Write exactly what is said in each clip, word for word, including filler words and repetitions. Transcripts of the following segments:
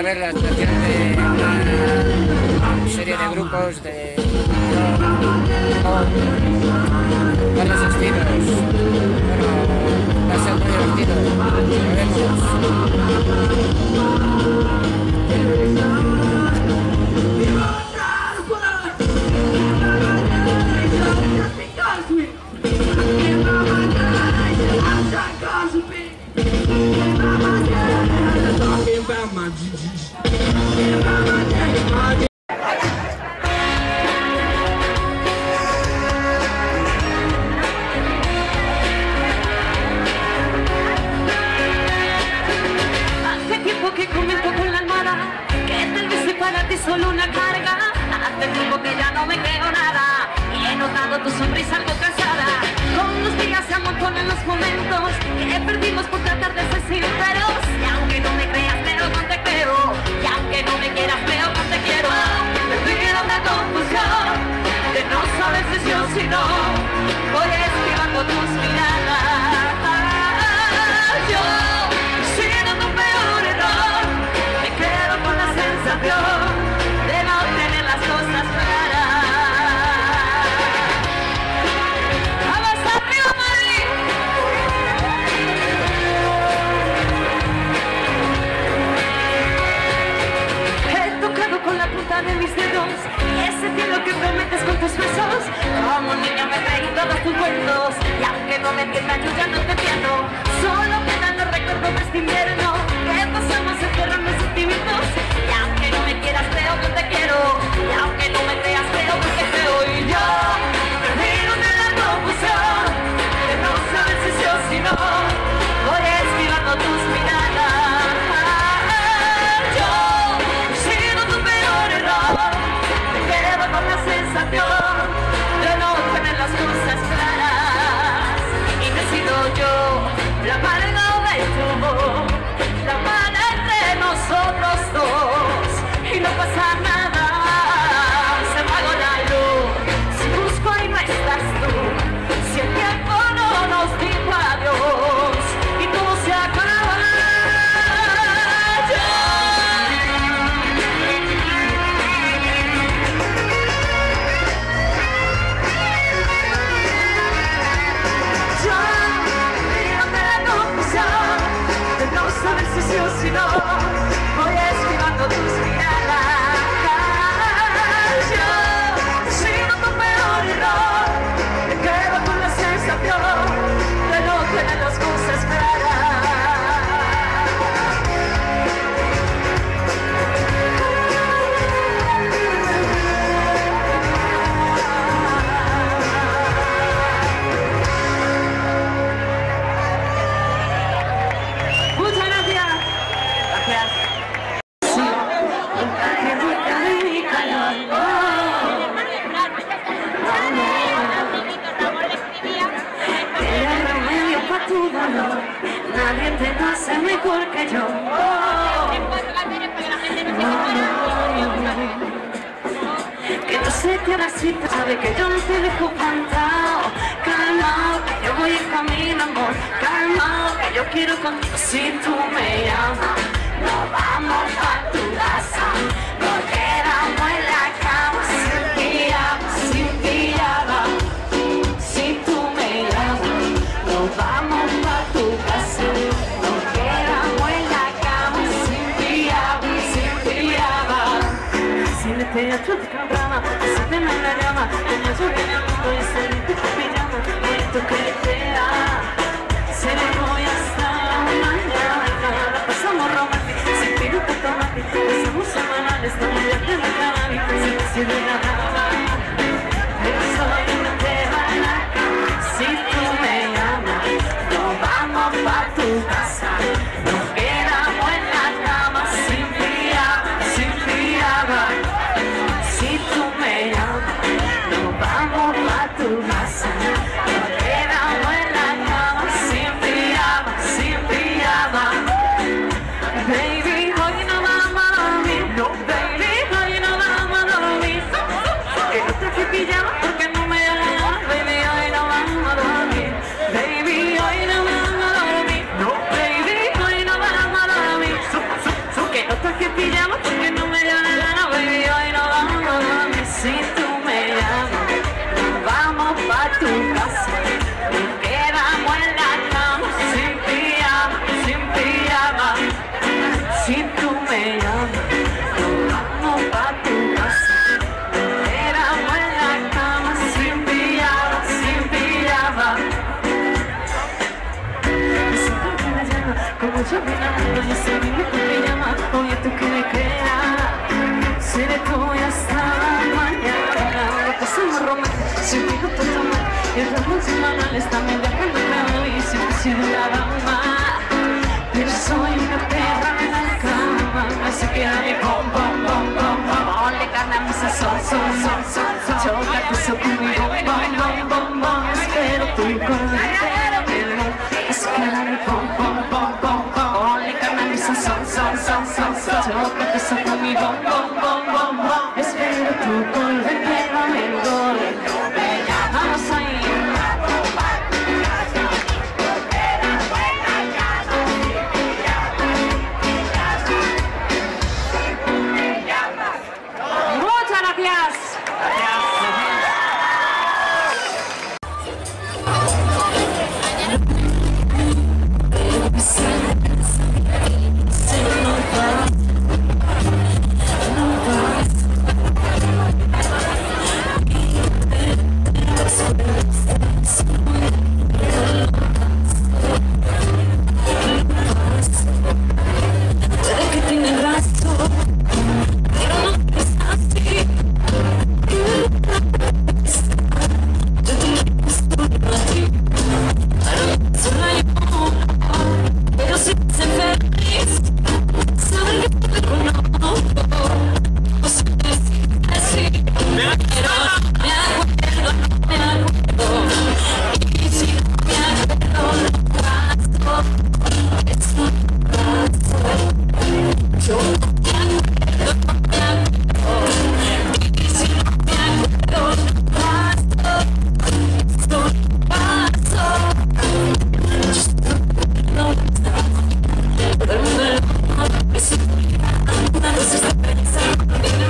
a ver la actuación de una serie de grupos de con varios estilos. Bueno, va a ser muy divertido. Lo vemos. Hace tiempo que comento con la almohada que tal vez soy para ti solo una carga. Hace tiempo que ya no me creo nada y he notado tu sonrisa algo cansada. Con los días se amontonan los momentos que perdimos por tratar de ser sinceros. Y aunque no me creas, pero no te creo. Y aunque no me quieras, pero no te quiero. Perdido en la confusión de no saber si sí o si no. Voy esquivando tus miradas. Yo, siendo tu peor error, me quedo con la sensación de no tener las cosas claras. ¡Vamos arriba, Madrid! He tocado con la punta de mis dedos y ese cielo que prometes con tus besos. Como niña me reí todos tus cuentos y aunque no me entiendas yo ya no te entiendo. Solo quedan los recuerdos de este invierno que pasamos encerrando sentimientos. Y aunque no me quieras creo que te quiero. Y aunque no me creas creo que te creo. Y yo perdido en la confusión de no saber si sí o si no. Voy esquivando tus miradas. Yo siendo tu peor error, me quedo con la sensación de no tener las cosas claras. Y me he sido yo la amarga de tu voz, la mala entre nosotros dos. Y no pasa nada, se apagó la luz. Si busco y no estás tú, si el tiempo no nos dijo adiós y todo se acaba. Yo, yo, mírame la confusión de no saber si sí o si no. Voy esquivando tus miradas. Yo, siendo tu peor error, me quedo con la sensación de no tener las cosas claras. Muchas gracias. Gracias. Sí, que busca de mi calor. Era remedio para tu dolor. Nadie te lo hace mejor que yo. Que no se te resista, sabe que yo no te dejo plantado. Calma, que yo voy en camino, amor. Calma, que yo quiero contigo. Si tú me llamas, nos vamos a tu casa. Nos quedamos en la cama sin pijama, sin pijama. Si tú me llamas, nos vamos a tu casa. Nos quedamos en la cama sin pijama, sin pijama. Si me te acho de cabrama, si te me la llama, como yo en el mundo y salí de tu pijama, esto que te da, se le voy hasta mañana, la pasamos romántica, sin piruta tomate, pasamos semanales, estamos ya de la cara, sin decir de nada, pero soy una tierra en la cama, si tú me llamas, nos vamos pa' tu casa, nos quedamos en la cama, sin pijama, sin pijama. Si tú me llamas, nos vamos a tu tu casa. Y quedamos en la cama, sin pijama, sin pijama. Si tú me llamas, nos vamos pa' tu casa. Quedamos en la cama, sin pijama, sin pijama. Y siempre que la llama, como yo me enamoro, yo sé bien que te llama. Oye, tú quieres crear, seré tuya hasta mañana. Lo que somos románticos, sin minutos tomar. Y el reloj semanales también dejando claro. Y siempre he sido la dama, pero soy una perra en la cama. Así que dame pom, pom, pom, pom, pom. Ponle carne a mi sazón, son, son, son, son. Choca tu so conmigo, bom, bom, bom, bom. Espero tu correr, perdón. Así que dame pom, pom, pom, pom, pom. Ponle carne a mi sazón, son, son, son, son. Choca tu so conmigo, bom, bom, bom, bom. Espero tu correr, perdón, el gol. Vamos ahí. Muchas gracias. Puede que tengas razón, pero no es así. Yo te quiero solo a ti, para mí sola yo, pero si te hace feliz, saber que te conozco. No sé decir así, pero me acuerdo, me acuerdo. Y si no me acuerdo, no paso, es un paso. Yo no me acuerdo, no me acuerdo. Y si no me acuerdo, no paso, es un paso. No está, pero el mundo no es una cosa está pensando.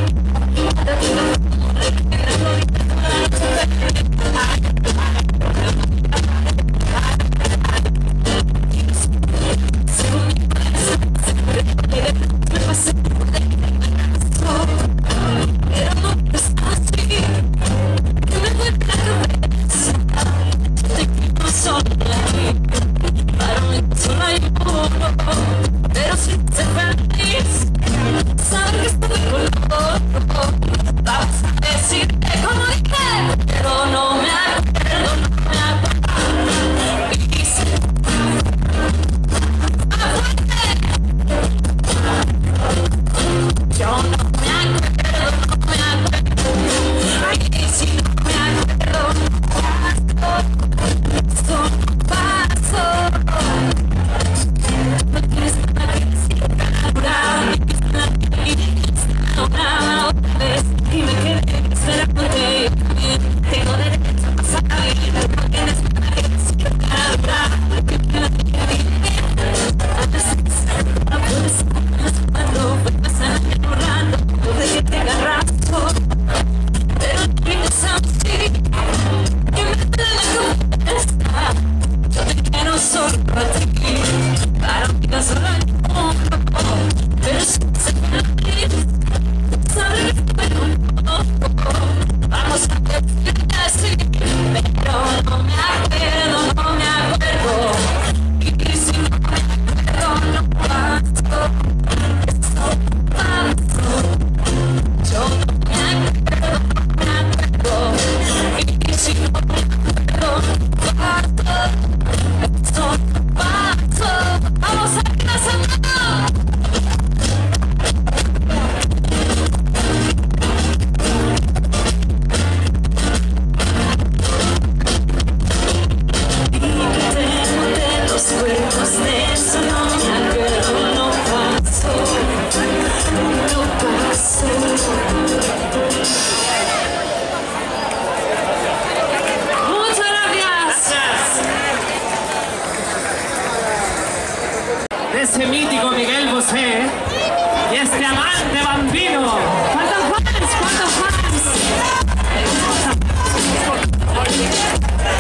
Pero si te feliz, sabes que estoy con vos. Vas a decirte como dije, pero no me acuerdo, no me acuerdo. Y si yo no me acuerdo, no me acuerdo. Y si no me acuerdo, paso, son paso. No tienes nada que decir, una otra vez y me quedé esperándote. Yo también tengo derecho a pasar la vida, no tienes nada que decir, nada. Que me la tenga bien, a veces no puedes más cuando vuelvas a enamorando. Puede que tengas razón, pero no vienes así y me duele la cabeza. Yo te quiero solo a ti, para mí no solo yo. Pero si te feliz, sabes que estoy con vos. Vamos a decirte así, pero no me acuerdo, no me acuerdo. Y si no me acuerdo, no paso, eso paso. Yo no me acuerdo, no me acuerdo. Y si no me acuerdo, no paso, eso paso. Vamos a casa, no. Ese mítico Miguel Bosé y este amante bambino. ¿Cuántos fans? ¿Cuántos fans?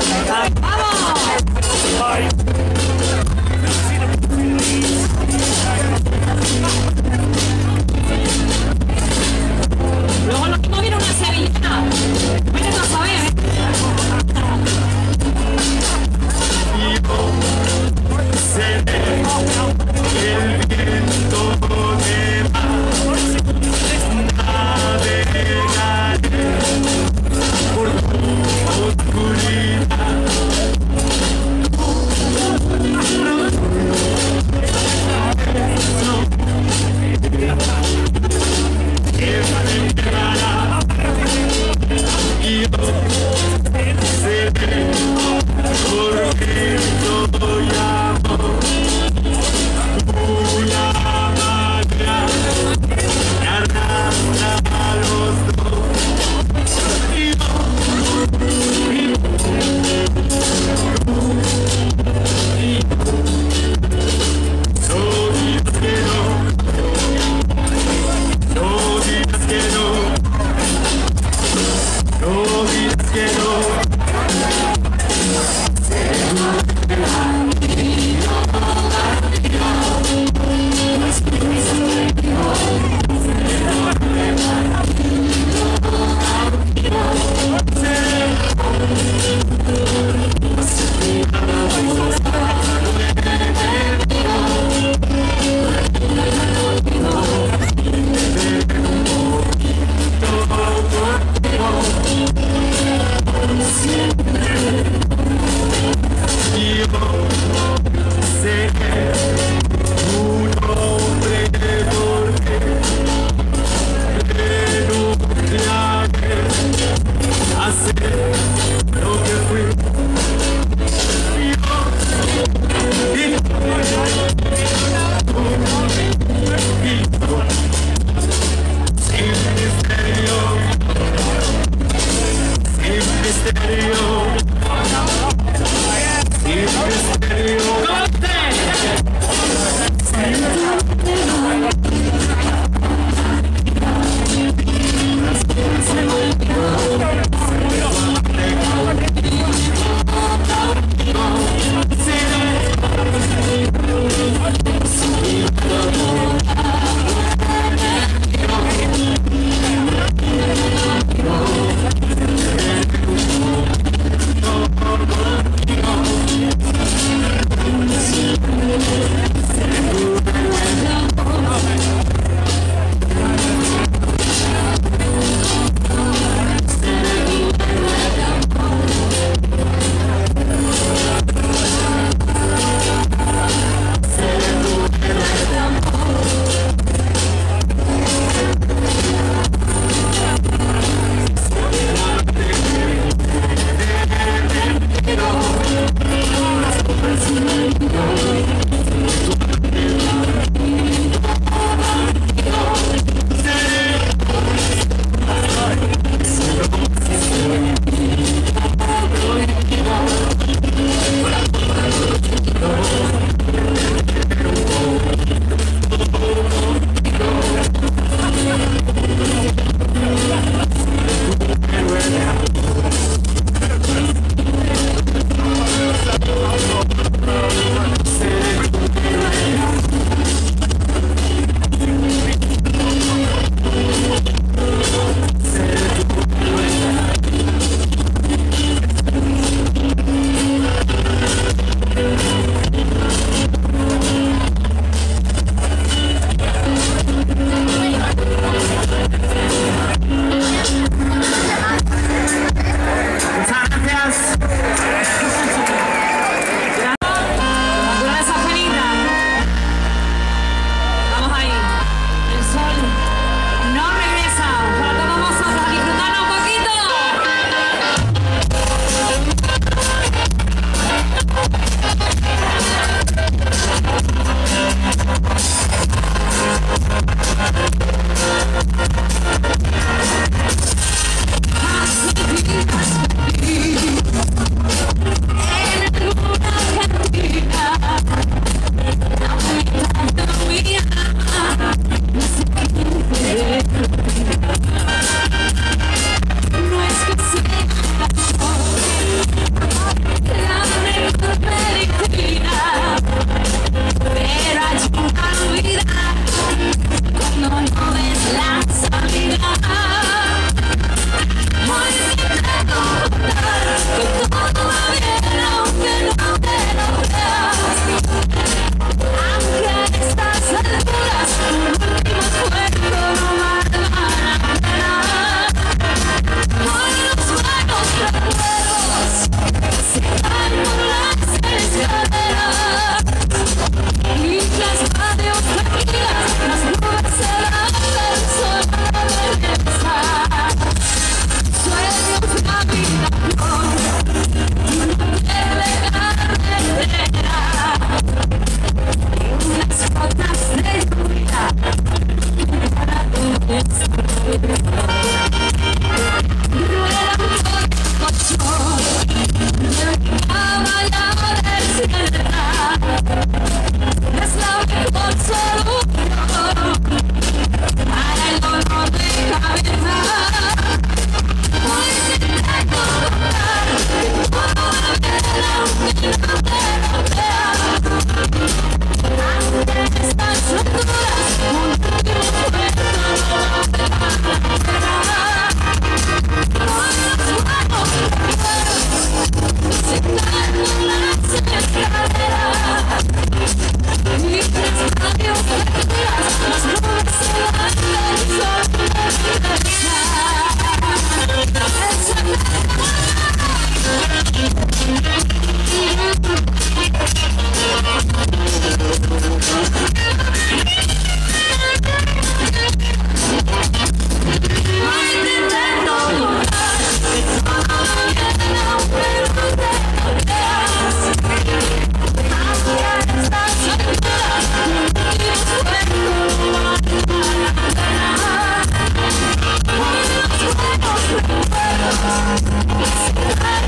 No.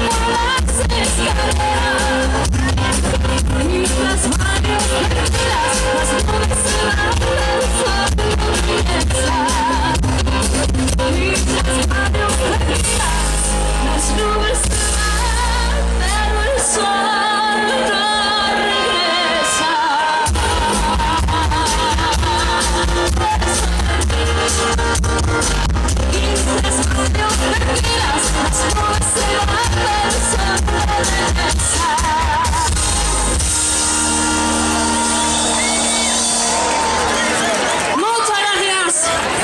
por las escaleras. Mientras varios perdidas, las nubes se van del sol y regresa. Mientras varios perdidas, las nubes se van, pero el sol no regresa. Mientras varios perdidas, las nubes se van, pero el sol no regresa. Muchas gracias.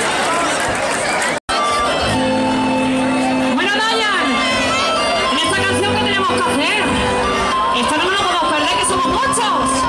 Bueno, Dayan, en esta canción, ¿qué tenemos que hacer? Esto no me lo podemos perder, que somos muchos.